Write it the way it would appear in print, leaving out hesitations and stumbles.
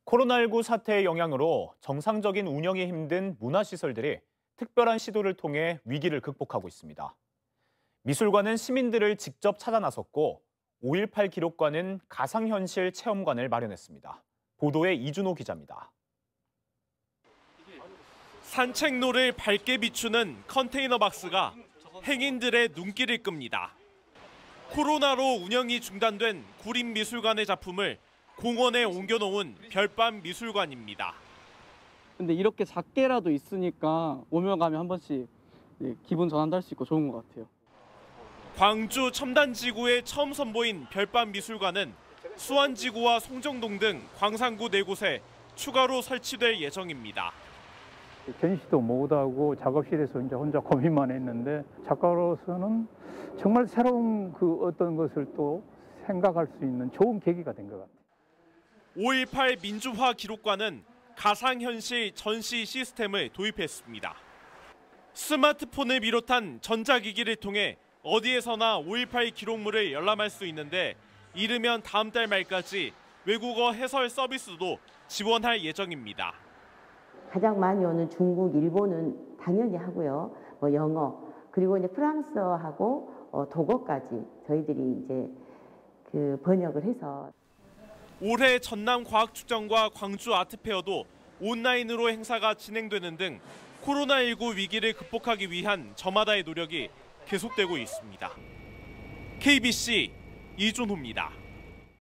코로나19 사태의 영향으로 정상적인 운영이 힘든 문화시설들이 특별한 시도를 통해 위기를 극복하고 있습니다. 미술관은 시민들을 직접 찾아 나섰고 5.18 기록관은 가상현실 체험관을 마련했습니다. 보도에 이준호 기자입니다. 산책로를 밝게 비추는 컨테이너 박스가 행인들의 눈길을 끕니다. 코로나로 운영이 중단된 구림미술관의 작품을 공원에 옮겨놓은 별밤 미술관입니다. 근데 이렇게 작게라도 있으니까 오며 가며 한 번씩 기분 전환도 할 수 있고 좋은 것 같아요. 광주 첨단지구에 처음 선보인 별밤 미술관은 수안지구와 송정동 등 광산구 4곳에 추가로 설치될 예정입니다. 전시도 못하고 작업실에서 이제 혼자 고민만 했는데 작가로서는 정말 새로운 어떤 것을 또 생각할 수 있는 좋은 계기가 된 것 같아요. 5.18 민주화 기록관은 가상현실 전시 시스템을 도입했습니다. 스마트폰을 비롯한 전자기기를 통해 어디에서나 5.18 기록물을 열람할 수 있는데 이르면 다음 달 말까지 외국어 해설 서비스도 지원할 예정입니다. 가장 많이 오는 중국, 일본은 당연히 하고요. 영어, 그리고 이제 프랑스어하고 독어까지 저희들이 이제 번역을 해서. 올해 전남과학축전과 광주 아트페어도 온라인으로 행사가 진행되는 등 코로나19 위기를 극복하기 위한 저마다의 노력이 계속되고 있습니다. KBC 이준호입니다.